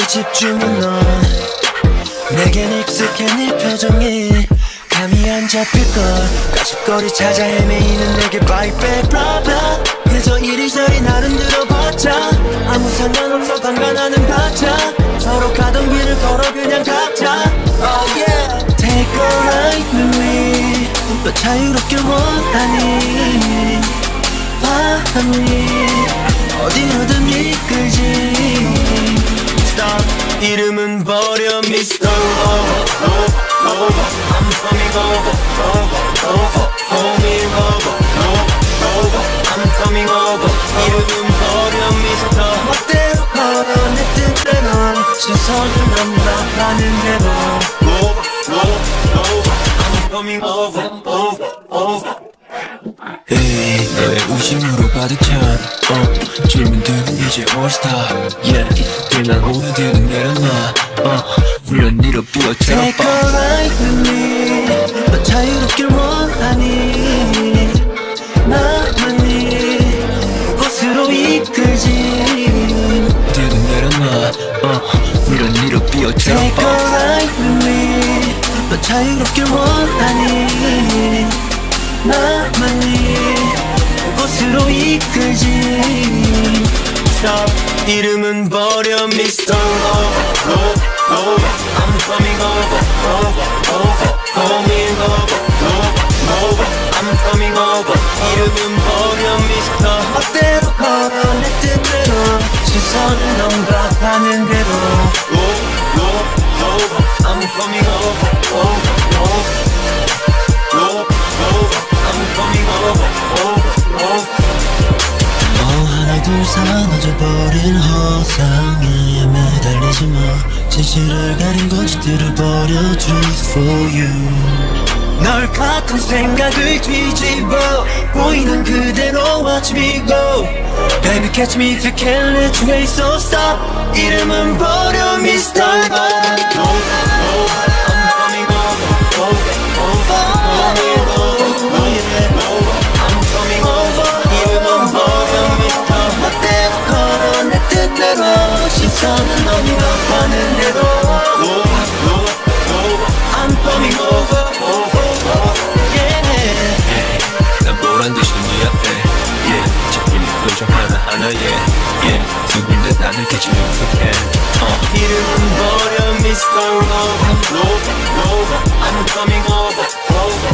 거기에 집중은 넌 내겐 익숙해 네 표정이 감이 안 잡힐걸 가십거리 찾아 헤매이는 내게 바이백 브라바 그저 이리저리 나름대로 받자 아무 상관없어 방관하는 받자 서로 가던 길을 걸어 그냥 각자 Oh yeah Take a ride with me 너 자유롭길 원하니 바람이 어디로든 이끌지 Stop 이름은 버려 Mr. Over Over I'm coming over Over Homie over Over I'm coming over 이름은 버려 Mr. 멋대로 걸어 내 뜻대로 시선을 넘나가는 대로 Over I'm coming over Over Hey, 너의 우심으로 가득 찬 질문들은 이제 all-star Yeah, 그날 오늘들은 내려놔 물론 니로 부어처럼 Take a ride with me 너 자유롭길 원하니 나만이 그곳으로 이끌지 들은 내려놔 물론 니로 부어처럼 Take a ride with me 너 자유롭길 원하니 나만이 그곳으로 이끌지 Stop 이름은 버려 Mr. Over I'm coming over Coming over I'm coming over 이름은 버려 Mr. 멋대로 걸어 내 뜻대로 시선을 넘각하는 대로 I'm coming over 하나 둘 사라져버린 허상에 매달리지 마 진실을 가린 거짓들을 버려 Truth for you 널 가끔 생각을 뒤집어 보이는 그대로 watch me go Baby catch me if you can let your way so stop 이름은 버려 Mr. 시선은 넘어가는 대로 I'm coming over Yeah 난 보란 듯이 네 앞에 Yeah 잡히는 표정 하나하나에 Yeah 누군데 나를 캐치면 어떡해 이름은 버려 Mr. Over I'm coming over